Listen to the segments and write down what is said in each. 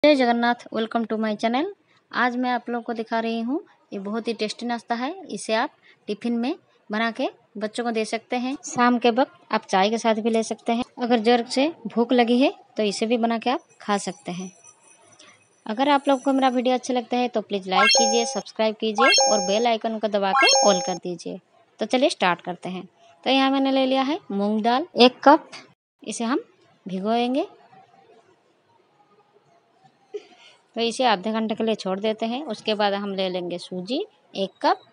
जय Jagannath. Welcome to my channel. आज मैं आप लोगों को दिखा रही हूँ, ये बहुत ही टेस्टी नाश्ता है। इसे आप टिफिन में बना के बच्चों को दे सकते हैं। शाम के वक्त आप चाय के साथ भी ले सकते हैं। अगर जोर से भूख लगी है तो इसे भी बना के आप खा सकते हैं। अगर आप लोगों को मेरा वीडियो अच्छा लगता है तो प्लीज़ लाइक कीजिए, सब्सक्राइब कीजिए और बेल आइकन को दबा के ऑल कर दीजिए। तो चलिए स्टार्ट करते हैं। तो यहाँ मैंने ले लिया है मूँग दाल 1 कप। इसे हम भिगोएंगे, तो इसे आधे घंटे के लिए छोड़ देते हैं। उसके बाद हम ले लेंगे सूजी 1 कप।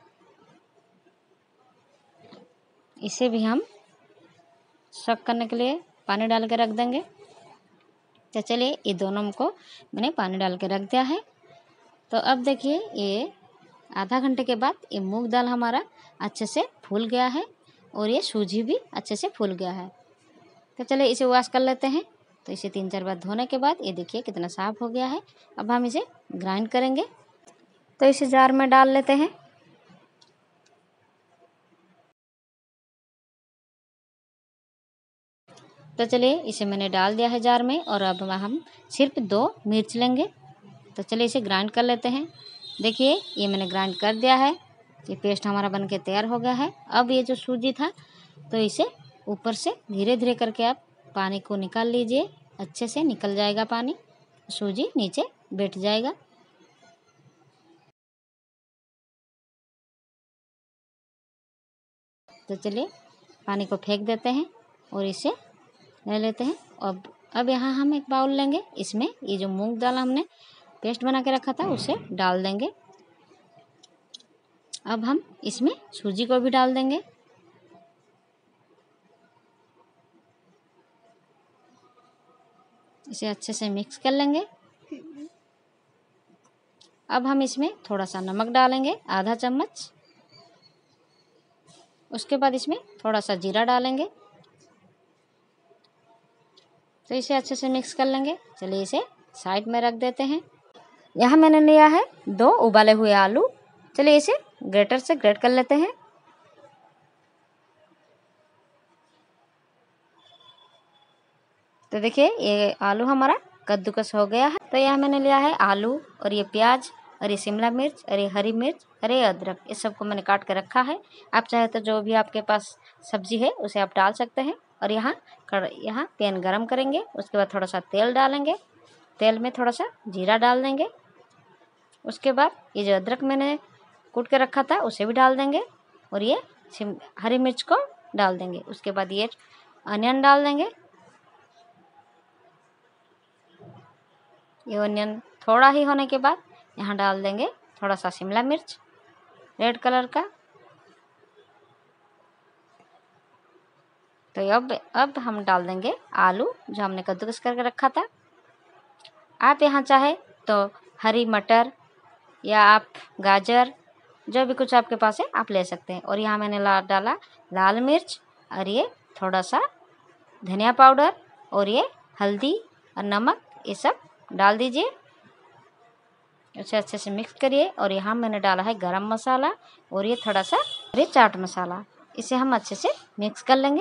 इसे भी हम सोक करने के लिए पानी डाल के रख देंगे। तो चलिए, ये दोनों को मैंने पानी डाल के रख दिया है। तो अब देखिए, ये आधा घंटे के बाद ये मूंग दाल हमारा अच्छे से फूल गया है और ये सूजी भी अच्छे से फूल गया है। तो चलिए इसे वॉश कर लेते हैं। तो इसे 3-4 बार धोने के बाद ये देखिए कितना साफ हो गया है। अब हम इसे ग्राइंड करेंगे। तो इसे जार में डाल लेते हैं। तो चलिए, इसे मैंने डाल दिया है जार में और अब हम सिर्फ 2 मिर्च लेंगे। तो चलिए इसे ग्राइंड कर लेते हैं। देखिए, ये मैंने ग्राइंड कर दिया है। ये पेस्ट हमारा बनके तैयार हो गया है। अब ये जो सूजी था, तो इसे ऊपर से धीरे धीरे करके आप पानी को निकाल लीजिए। अच्छे से निकल जाएगा पानी, सूजी नीचे बैठ जाएगा। तो चलिए पानी को फेंक देते हैं और इसे ले लेते हैं। अब यहाँ हम एक बाउल लेंगे। इसमें ये जो मूंग दाल हमने पेस्ट बना के रखा था उसे डाल देंगे। अब हम इसमें सूजी को भी डाल देंगे। इसे अच्छे से मिक्स कर लेंगे। अब हम इसमें थोड़ा सा नमक डालेंगे, आधा चम्मच। उसके बाद इसमें थोड़ा सा जीरा डालेंगे। तो इसे अच्छे से मिक्स कर लेंगे। चलिए इसे साइड में रख देते हैं। यहाँ मैंने लिया है 2 उबाले हुए आलू। चलिए इसे ग्रेटर से ग्रेट कर लेते हैं। तो देखिए, ये आलू हमारा कद्दूकस हो गया है। तो यहाँ मैंने लिया है आलू और ये प्याज और ये शिमला मिर्च और ये हरी मिर्च और ये अदरक, इस सबको मैंने काट के रखा है। आप चाहे तो जो भी आपके पास सब्जी है उसे आप डाल सकते हैं। और यहाँ पैन गरम करेंगे। उसके बाद थोड़ा सा तेल डालेंगे। तेल में थोड़ा सा जीरा डाल देंगे। उसके बाद ये जो अदरक मैंने कूट के रखा था उसे भी डाल देंगे और ये हरी मिर्च को डाल देंगे। उसके बाद ये अनियन डाल देंगे। ये अनियन थोड़ा ही होने के बाद यहाँ डाल देंगे थोड़ा सा शिमला मिर्च रेड कलर का। तो अब हम डाल देंगे आलू जो हमने कद्दूकस करके रखा था। आप यहाँ चाहे तो हरी मटर या आप गाजर, जो भी कुछ आपके पास है आप ले सकते हैं। और यहाँ मैंने डाला लाल मिर्च और ये थोड़ा सा धनिया पाउडर और ये हल्दी और नमक, ये सब डाल दीजिए। इसे अच्छे से मिक्स करिए। और यहाँ मैंने डाला है गरम मसाला और ये थोड़ा सा चाट मसाला। इसे हम अच्छे से मिक्स कर लेंगे।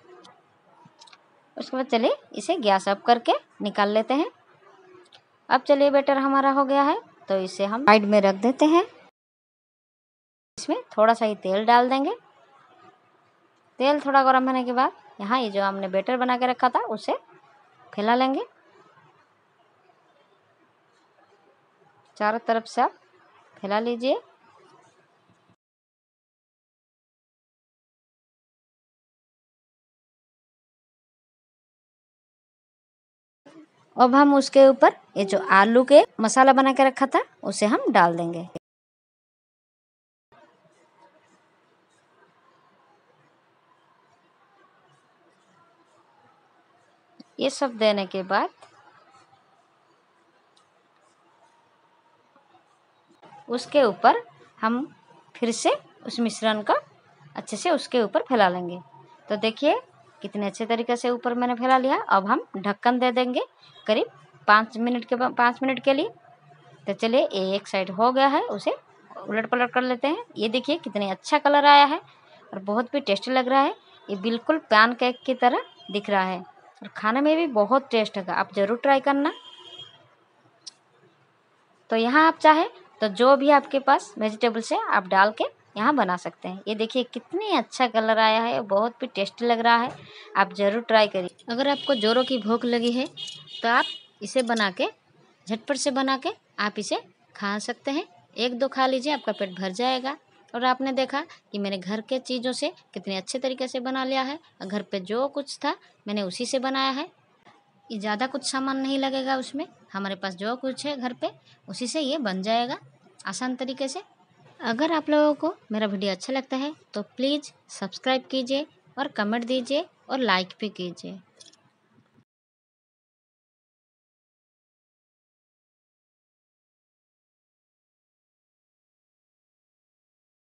उसके बाद चलिए इसे गैस ऑफ करके निकाल लेते हैं। अब चलिए, बैटर हमारा हो गया है। तो इसे हम साइड में रख देते हैं। इसमें थोड़ा सा ही तेल डाल देंगे। तेल थोड़ा गर्म होने के बाद यहाँ ये जो हमने बैटर बना के रखा था उसे फैला लेंगे। चारों तरफ से आप फैला लीजिए। अब हम उसके ऊपर ये जो आलू के मसाला बना के रखा था उसे हम डाल देंगे। ये सब देने के बाद उसके ऊपर हम फिर से उस मिश्रण को अच्छे से उसके ऊपर फैला लेंगे। तो देखिए कितने अच्छे तरीके से ऊपर मैंने फैला लिया। अब हम ढक्कन दे देंगे करीब 5 मिनट के लिए। तो चलिए, एक साइड हो गया है, उसे उलट पलट कर लेते हैं। ये देखिए कितने अच्छा कलर आया है और बहुत भी टेस्टी लग रहा है। ये बिल्कुल पैन केक की तरह दिख रहा है और खाने में भी बहुत टेस्ट होगा। आप ज़रूर ट्राई करना। तो यहाँ आप चाहे तो जो भी आपके पास वेजिटेबल्स है आप डाल के यहाँ बना सकते हैं। ये देखिए कितनी अच्छा कलर आया है, बहुत भी टेस्टी लग रहा है। आप ज़रूर ट्राई करिए। अगर आपको जोरों की भूख लगी है तो आप इसे बना के झटपट से बना के आप इसे खा सकते हैं। 1-2 खा लीजिए, आपका पेट भर जाएगा। और आपने देखा कि मैंने घर के चीज़ों से कितने अच्छे तरीके से बना लिया है। घर पे जो कुछ था मैंने उसी से बनाया है। ये ज़्यादा कुछ सामान नहीं लगेगा उसमें, हमारे पास जो कुछ है घर पे उसी से ये बन जाएगा आसान तरीके से। अगर आप लोगों को मेरा वीडियो अच्छा लगता है तो प्लीज़ सब्सक्राइब कीजिए और कमेंट दीजिए और लाइक भी कीजिए।